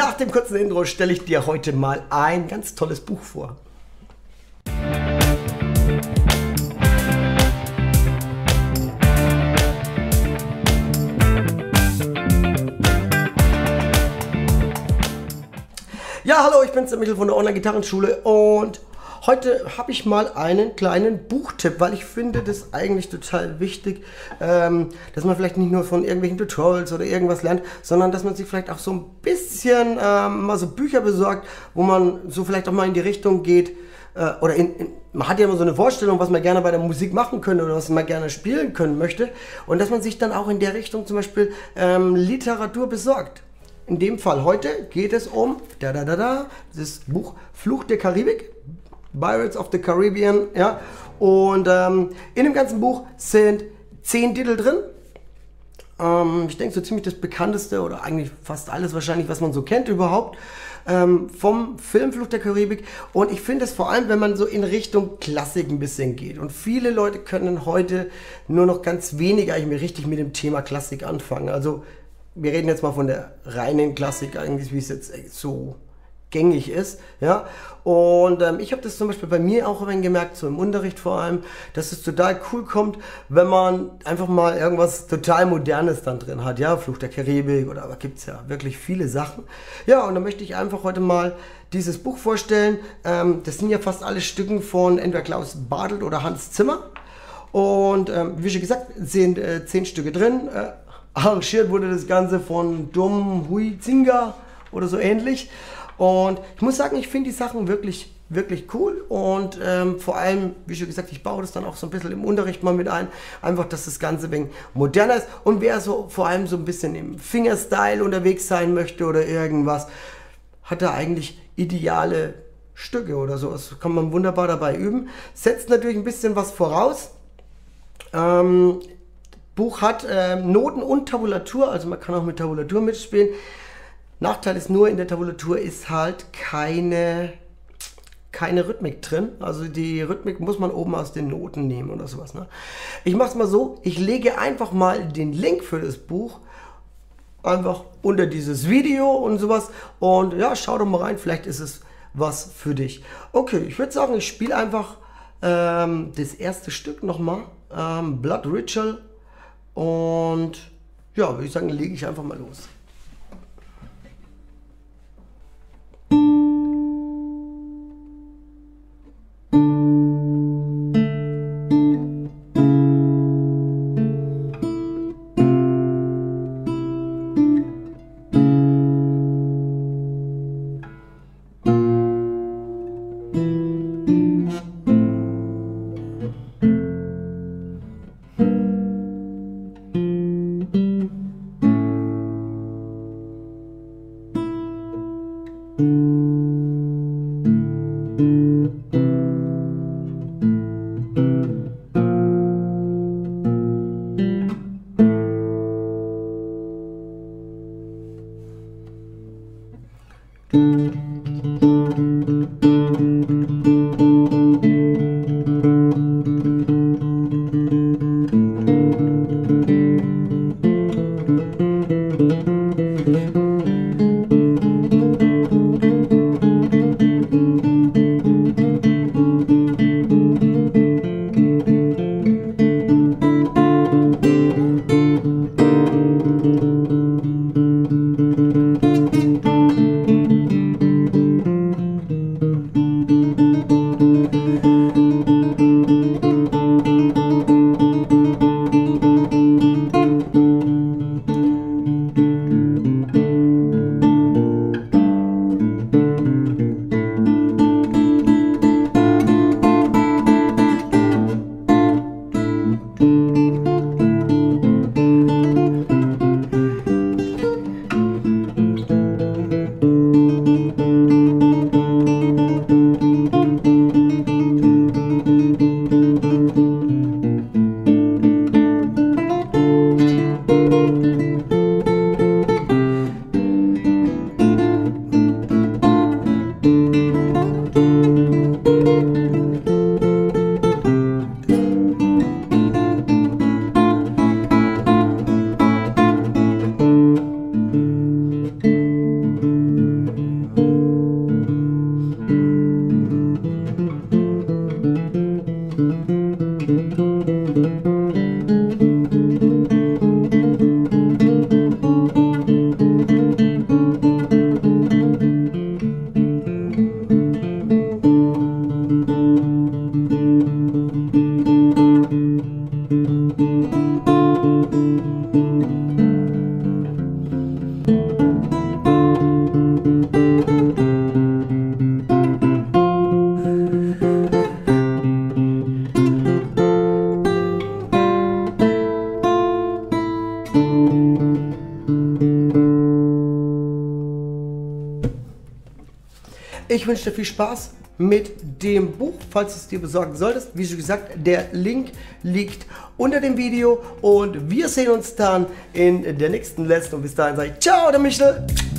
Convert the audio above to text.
Nach dem kurzen Intro stelle ich dir heute mal ein ganz tolles Buch vor. Ja, hallo, ich bin's, der Michel von der Online-Gitarrenschule und heute habe ich mal einen kleinen Buchtipp, weil ich finde das eigentlich total wichtig, dass man vielleicht nicht nur von irgendwelchen Tutorials oder irgendwas lernt, sondern dass man sich vielleicht auch so ein bisschen mal so Bücher besorgt, wo man so vielleicht auch mal in die Richtung geht, oder man hat ja immer so eine Vorstellung, was man gerne bei der Musik machen könnte oder was man gerne spielen können möchte und dass man sich dann auch in der Richtung zum Beispiel Literatur besorgt. In dem Fall heute geht es um das Buch Fluch der Karibik, Pirates of the Caribbean, ja. Und in dem ganzen Buch sind 10 Titel drin. Ich denke so ziemlich das bekannteste oder eigentlich fast alles wahrscheinlich, was man so kennt überhaupt, vom Film Fluch der Karibik. Und ich finde es vor allem, wenn man so in Richtung Klassik ein bisschen geht. Und viele Leute können heute nur noch ganz wenig eigentlich richtig mit dem Thema Klassik anfangen. Also wir reden jetzt mal von der reinen Klassik eigentlich, wie es jetzt so gängig ist, ja. Und ich habe das zum Beispiel bei mir auch gemerkt, so im Unterricht vor allem, dass es total cool kommt, wenn man einfach mal irgendwas total Modernes dann drin hat, ja, Fluch der Karibik oder aber gibt es ja wirklich viele Sachen. Ja, und da möchte ich einfach heute mal dieses Buch vorstellen. Das sind ja fast alle Stücken von entweder Klaus Bartelt oder Hans Zimmer. Und wie schon gesagt, sind 10 Stücke drin. Arrangiert wurde das Ganze von Dom Huizinga oder so ähnlich. Und ich muss sagen, ich finde die Sachen wirklich, wirklich cool. Und vor allem, wie schon gesagt, ich baue das dann auch so ein bisschen im Unterricht mal mit ein. Einfach, dass das Ganze ein wenig moderner ist. Und wer so vor allem so ein bisschen im Fingerstyle unterwegs sein möchte oder irgendwas, hat da eigentlich ideale Stücke oder sowas. Kann man wunderbar dabei üben. Setzt natürlich ein bisschen was voraus. Buch hat Noten und Tabulatur, also man kann auch mit Tabulatur mitspielen. Nachteil ist nur, in der Tabulatur ist halt keine Rhythmik drin. Also die Rhythmik muss man oben aus den Noten nehmen oder sowas. Ne? Ich mache es mal so, ich lege einfach mal den Link für das Buch einfach unter dieses Video und sowas. Und ja, schau doch mal rein, vielleicht ist es was für dich. Okay, ich würde sagen, ich spiele einfach das erste Stück nochmal, Blood Ritual. Und ja, würde ich sagen, lege ich einfach mal los. Ich wünsche dir viel Spaß mit dem Buch, falls du es dir besorgen solltest. Wie schon gesagt, der Link liegt unter dem Video und wir sehen uns dann in der nächsten Lesson und bis dahin sage ich ciao, der Michel.